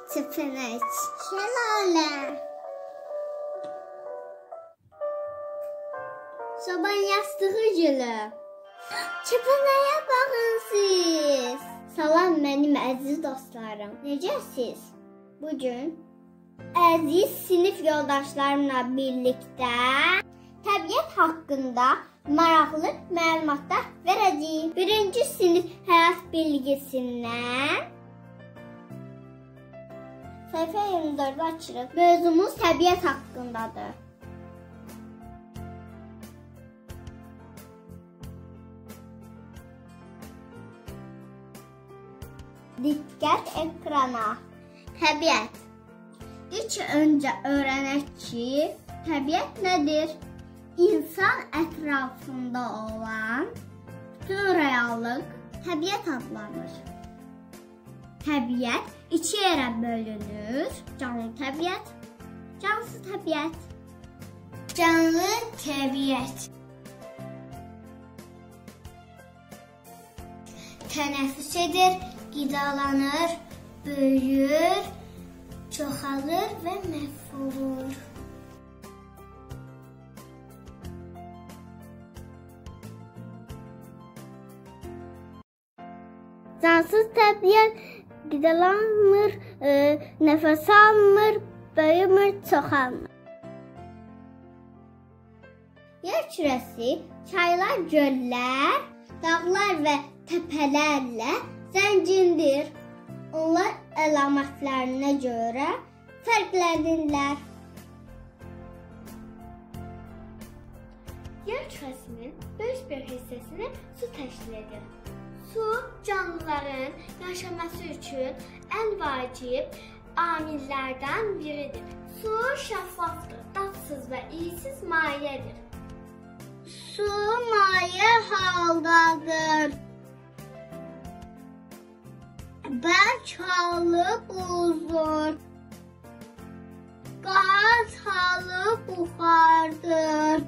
Çəpənək. Şəlalə. Sobanın yastığı gülü. Çəpənəyə baxın siz. Salam mənim əziz dostlarım. Necəsiz? Bugün əziz sinif yoldaşlarımla birlikdə təbiət haqqında maraqlı məlumatlar verəcəyik. Birinci sinif həyat bilgisindən səhifə 24-də açırıq. Mövzumuz təbiət haqqındadır. Diqqət ekrana. Təbiət. İlk öncə öyrənək ki, təbiət nədir? İnsan ətrafında olan bütün reallıq təbiət adlanır. Təbiət iki yerə bölünür. Canlı təbiət, cansız təbiət. Canlı təbiət tənəffüs edir, qidalanır, böyür, çoxalır və məhv olur. Cansız təbiət qidalanmır, nəfəs almır, böyümür, çoxalmır. Yer kürəsi, çaylar, göllər, dağlar və təpələrlə zəngindir. Onlar əlamətlərinə görə fərqlənirlər. Yer kürəsinin böyük bir hissəsini su təşkil edir. Su canlıların yaşaması üçün ən vacib amillərdən biridir. Su şəffafdır, dadsız və iysiz mayedir. Su maye haldadır. Bərk halı buzdur. Qaz halı buxardır.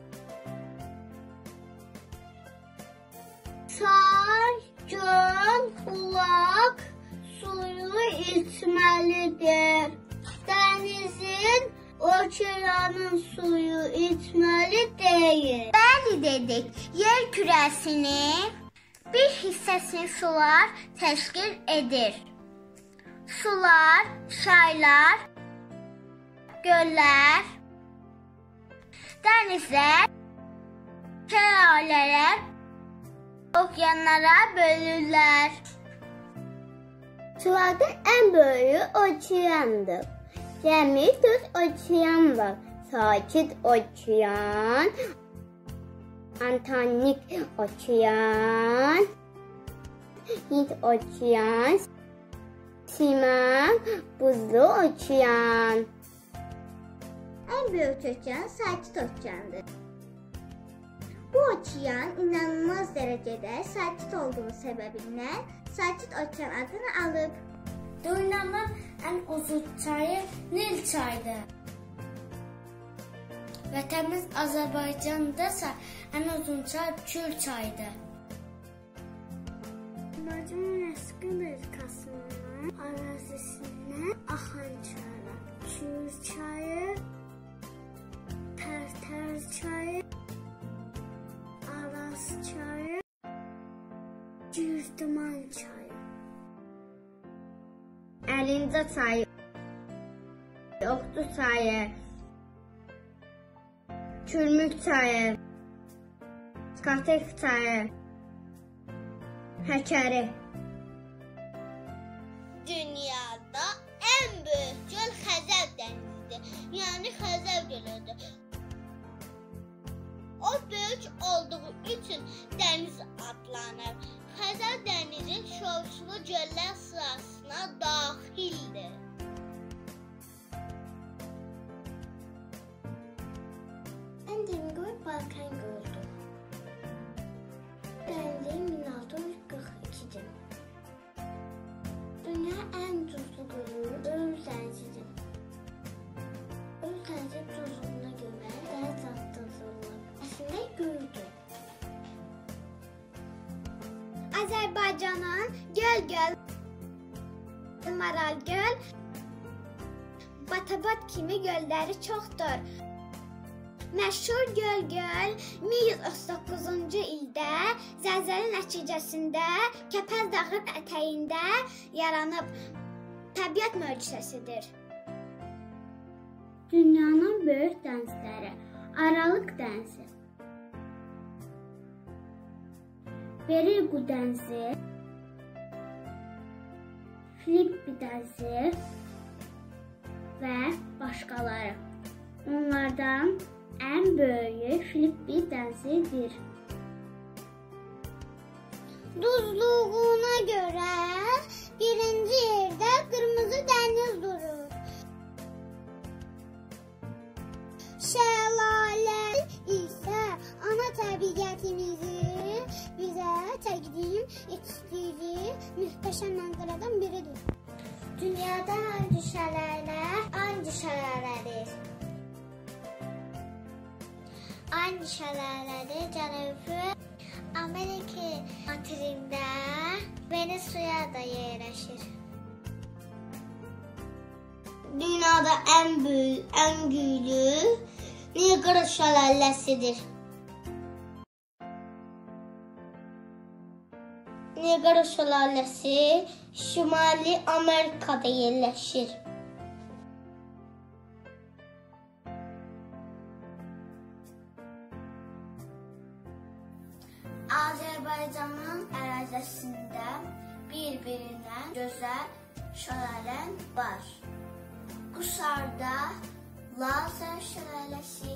Çay, göl, bulaq suyu içməlidir. Dənizin, okeanın suyu içməli deyil. Bəli dedik, yer kürəsini bir hissəsini sular təşkil edir. Sular, çaylar, göllər, dənizlər, şəlalələr, okeanlara bölürlər. Suların ən böyüyü okeandır. Cəmi 4 okean var. Sakit okean, Atlantik okean, Hint okean, Şimal buzlu okean. En büyük okean Sakit okeandır. Bu okean inanılmaz derecede sakit olduğu sebebiyle Sakit okean adını alıb. Dünyanın en uzun çayı Nil çayıdır. Vətənimiz Azərbaycandasa ən uzun çay Kür çayıdır. Azərbaycan Respublikasının ərazisindən axan çaylar Kür çayı, Tərtər çayı, Araz çayı, Gürcüman çayı, Əlincə çayı, Oxtu çayı, Kürmük çayı, Skatek çayı, Həkəri. Dünyada en büyük göl Xəzər dənizidir. Yəni Xəzər gölüdür. O böyük olduğu üçün dəniz adlanır. Xəzər dənizi şovçulu göllər sırasına daxildir. En derin göl Balkan gölüdür. Dənizliyi 1642'dir. Dünya en tuzlu gölü Ölüm Dənizidir. Ölüm Dənizi tuzluğuna görə dəniz adlandırılır. Əslində göldür. Azərbaycanın Göl, Maral Göl, Batabat kimi gölləri çoxdur. Məşhur Göl 1139-cu ildə zəlzələ nəticəsində Kəpəz dağı ətəyində yaranıb. Təbiət möcüzəsidir. Dünyanın böyük dənizləri: Aralıq dənizi, Beriqu dənizi, Filippi dənizi və başqaları. Onlardan ən böyüyü Filippi dənizidir. Duzluğuna görə birinci yerdə Qırmızı dəniz durur. Şəlalə isə ana təbiətimizi bizə təqdim etdiyi möhtəşəm mənzərədən biridir. Dünyada hangi şəlalədir? Hangi şəlalədir? Cənubi Amerika materində Venezuelada yerləşir. Dünyada ən böyük, ən güclü Niagara şəlaləsidir. Niagara şəlaləsi Şimali Amerikada yerləşir. Azərbaycanın ərazisində bir-birindən gözəl şəlalə var. Qusarda Lazar şəlaləsi,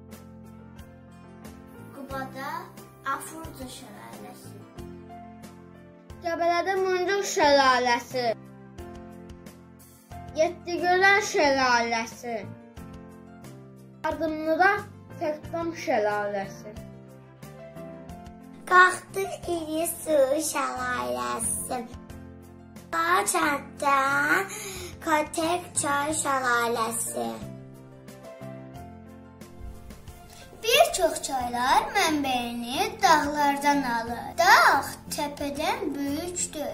Qubada Afurca şəlaləsi, Qəbələdə Muncuq şəlaləsi, Yeddigölər şəlaləsi, Ardımlıda Təkdam şəlaləsi, Qaxtıq İlisu şəlaləsi, Qaçatda Kotek çay şəlaləsi. Bir çox çaylar mənbəyini dağlardan alır. Dağ təpədən böyükdür.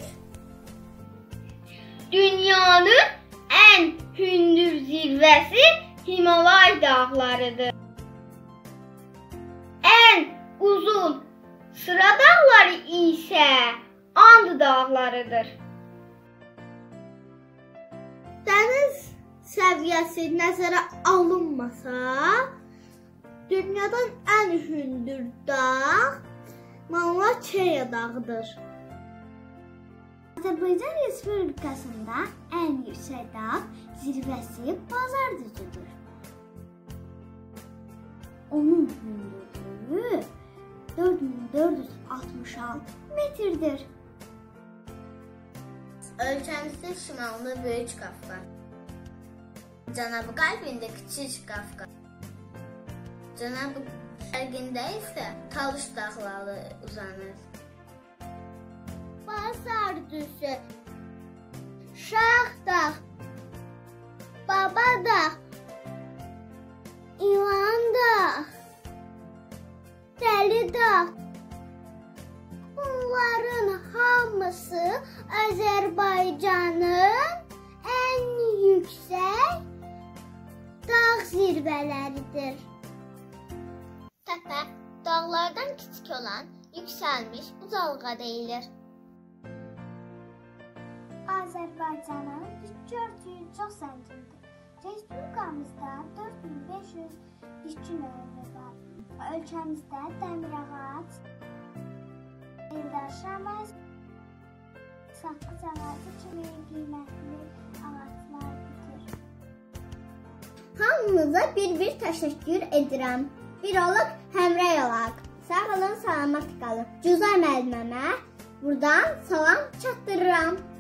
Dünyanın ən hündür zirvəsi Himalay dağlarıdır. Ən uzun sıra dağları isə And dağlarıdır. Dəniz səviyyəsi nəzərə alınmasa, dünyadan ən hündür dağ Mauna-Kea dağıdır. Azərbaycan Respublikasında ən yüksək dağ zirvəsi Bazar düzüdür. Onun hündürlüyü 4466 metrdir. Ölkəmizin şimalında Böyük Qafqaz, Cənub qərbində Kiçik Qafqaz, Cənub şərqində isə Talış dağları uzanır. Bazar düzü, Şax dağ, Baba dağ, İlan dağ, Dəli dağ. Bunların hamısı Azərbaycanın ən yüksək dağ zirvələridir. Təpə dağlardan kiçik olan yüksəlmiş ucalığa deyilir. Azərbaycanın bitki örtüyü çox zəngindir. Respublikamızda 4500 bitki növü var. Ölkəmizdə dəmirağac, eldaşamaz, saqqız ağacı kimi qiymətli ağaclar bitir. Hamınıza bir təşəkkür edirəm. Bir olaq, həmrəy olaq. Sağ olun, salamat qalın. Cüzay müəllimə buradan salam çatdırıram.